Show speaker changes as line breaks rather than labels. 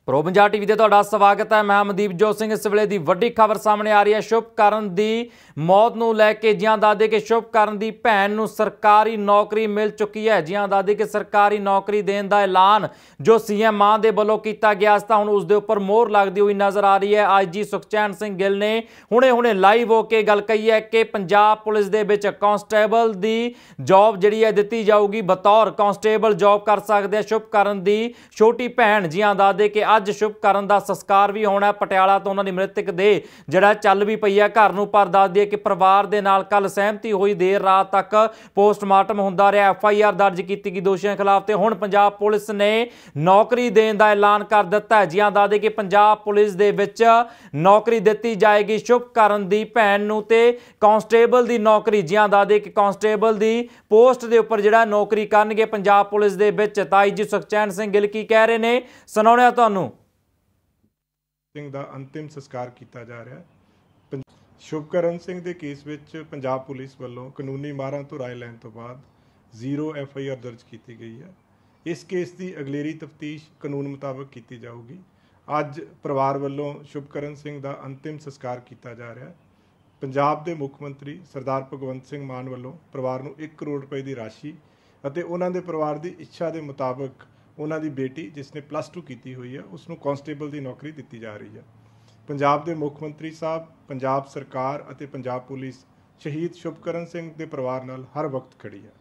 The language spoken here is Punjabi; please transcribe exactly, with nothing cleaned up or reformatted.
ਪ੍ਰੋ ਪੰਜਾਬ ਟੀਵੀ ਤੇ ਤੁਹਾਡਾ ਸਵਾਗਤ ਹੈ। ਮੈਂ ਅਮਨਦੀਪ ਜੋਤ ਸਿੰਘ। ਇਸ ਵੇਲੇ ਦੀ ਵੱਡੀ ਖਬਰ ਸਾਹਮਣੇ ਆ ਰਹੀ ਹੈ। ਸ਼ੁਭਕਰਨ ਦੀ ਮੌਤ ਨੂੰ ਲੈ ਕੇ ਜਿਹਾਂ ਦੱਸਦੇ ਕਿ ਸ਼ੁਭਕਰਨ ਦੀ ਭੈਣ ਨੂੰ ਸਰਕਾਰੀ ਨੌਕਰੀ ਮਿਲ ਚੁੱਕੀ ਹੈ। ਜਿਹਾਂ ਦੱਸਦੇ ਕਿ ਸਰਕਾਰੀ ਨੌਕਰੀ ਦੇਣ ਦਾ ਐਲਾਨ ਜੋ ਸੀਐਮ ਮਾਨ ਦੇ ਵੱਲੋਂ ਕੀਤਾ ਗਿਆ ਸੀ, ਤਾਂ ਹੁਣ ਉਸ ਦੇ ਉੱਪਰ ਮੋਹਰ ਲੱਗਦੀ ਹੋਈ ਨਜ਼ਰ ਆ ਰਹੀ ਹੈ। ਆਈਜੀ ਸੁਖਚੈਨ ਸਿੰਘ ਗਿੱਲ ਨੇ ਹੁਣੇ ਹੁਣੇ ਲਾਈਵ ਹੋ ਕੇ ਗੱਲ ਕਹੀ ਹੈ ਕਿ ਪੰਜਾਬ ਪੁਲਿਸ ਦੇ ਵਿੱਚ ਕਾਂਸਟੇਬਲ ਦੀ ਜੌਬ ਜਿਹੜੀ ਹੈ ਦਿੱਤੀ ਜਾਊਗੀ। ਬਤੌਰ ਕਾਂਸਟੇਬਲ ਜੌਬ ਕਰ ਸਕਦੇ ਆ ਸ਼ੁਭਕਰਨ ਦੀ ਛੋਟੀ ਭੈਣ। ਜਿਹਾਂ ਦੱਸਦੇ ਕਿ ਅੱਜ ਸ਼ੁਭਕਰਨ ਦਾ ਸੰਸਕਾਰ ਵੀ ਹੋਣਾ ਪਟਿਆਲਾ ਤੋਂ। ਉਹਨਾਂ ਦੀ ਮ੍ਰਿਤਕ ਦੇ ਜਿਹੜਾ ਚੱਲ ਵੀ ਪਈ ਹੈ ਘਰ ਨੂੰ, ਪਰ ਦੱਸ ਦਈਏ ਕਿ ਪਰਿਵਾਰ ਦੇ ਨਾਲ ਕੱਲ ਸਹਿਮਤੀ ਹੋਈ। ਦੇਰ ਰਾਤ ਤੱਕ ਪੋਸਟਮਾਰਟਮ ਹੁੰਦਾ ਰਿਹਾ। ਐਫ ਆਈ ਆਰ ਦਰਜ ਕੀਤੀ ਗਈ ਦੋਸ਼ੀਆਂ ਖਿਲਾਫ ਤੇ ਹੁਣ ਪੰਜਾਬ ਪੁਲਿਸ ਨੇ ਨੌਕਰੀ ਦੇਣ ਦਾ ਐਲਾਨ ਕਰ ਦਿੱਤਾ ਹੈ। ਜਿਹਾਂ ਦੱਸਦੇ ਕਿ ਪੰਜਾਬ ਪੁਲਿਸ ਦੇ ਵਿੱਚ ਨੌਕਰੀ ਦਿੱਤੀ ਜਾਏਗੀ ਸ਼ੁਭਕਰਨ ਦੀ ਭੈਣ ਨੂੰ ਤੇ ਕਾਂਸਟੇਬਲ ਦੀ ਨੌਕਰੀ। ਜਿਹਾਂ ਦੱਸਦੇ ਕਿ ਕਾਂਸਟੇਬਲ ਦੀ ਪੋਸਟ ਦੇ ਉੱਪਰ ਜਿਹੜਾ ਨੌਕਰੀ ਕਰਨਗੇ ਪੰਜਾਬ ਪੁਲਿਸ ਦੇ ਵਿੱਚ। ਤਾਈ ਜੀ ਸੁਖਚੈਨ ਸਿੰਘ ਗਿੱਲ ਕੀ ਕਹਿ ਰਹੇ ਨੇ ਸੁਣਾਉਣੇ ਤੁਹਾਨੂੰ।
ਸਿੰਘ ਦਾ ਅੰਤਿਮ ਸੰਸਕਾਰ ਕੀਤਾ ਜਾ ਰਿਹਾ। ਸ਼ੁਭਕਰਨ ਸਿੰਘ ਦੇ ਕੇਸ ਵਿੱਚ ਪੰਜਾਬ ਪੁਲਿਸ ਵੱਲੋਂ ਕਾਨੂੰਨੀ ਮਾਹਰਾਂ ਤੋਂ ਰਾਏ ਲੈਣ ਤੋਂ ਬਾਅਦ ਜ਼ੀਰੋ ਐਫ ਆਈ ਆਰ ਦਰਜ ਕੀਤੀ ਗਈ ਹੈ। ਇਸ ਕੇਸ ਦੀ ਅਗਲੇਰੀ ਤਫਤੀਸ਼ ਕਾਨੂੰਨ ਮੁਤਾਬਕ ਕੀਤੀ ਜਾਊਗੀ। ਅੱਜ ਪਰਿਵਾਰ ਵੱਲੋਂ ਸ਼ੁਭਕਰਨ ਸਿੰਘ ਦਾ ਅੰਤਿਮ ਸੰਸਕਾਰ ਕੀਤਾ ਜਾ ਰਿਹਾ। ਪੰਜਾਬ ਦੇ ਮੁੱਖ ਮੰਤਰੀ ਸਰਦਾਰ ਭਗਵੰਤ ਸਿੰਘ ਮਾਨ ਵੱਲੋਂ ਪਰਿਵਾਰ ਨੂੰ ਇੱਕ ਕਰੋੜ ਰੁਪਏ ਦੀ ਰਾਸ਼ੀ ਅਤੇ ਉਹਨਾਂ ਦੇ ਪਰਿਵਾਰ ਦੀ ਇੱਛਾ ਦੇ ਮੁਤਾਬਕ ਉਹਨਾਂ ਦੀ ਬੇਟੀ ਜਿਸ ਨੇ ਪਲੱਸ ਟੂ ਕੀਤੀ ਹੋਈ ਹੈ ਉਸ ਨੂੰ ਕਾਂਸਟੇਬਲ ਦੀ ਨੌਕਰੀ ਦਿੱਤੀ ਜਾ ਰਹੀ ਹੈ। ਪੰਜਾਬ ਦੇ ਮੁੱਖ ਮੰਤਰੀ ਸਾਹਿਬ, ਪੰਜਾਬ ਸਰਕਾਰ ਅਤੇ ਪੰਜਾਬ ਪੁਲਿਸ ਸ਼ਹੀਦ ਸ਼ੁਭਕਰਨ ਸਿੰਘ ਦੇ ਪਰਿਵਾਰ ਨਾਲ ਹਰ ਵਕਤ ਖੜੀ ਹੈ।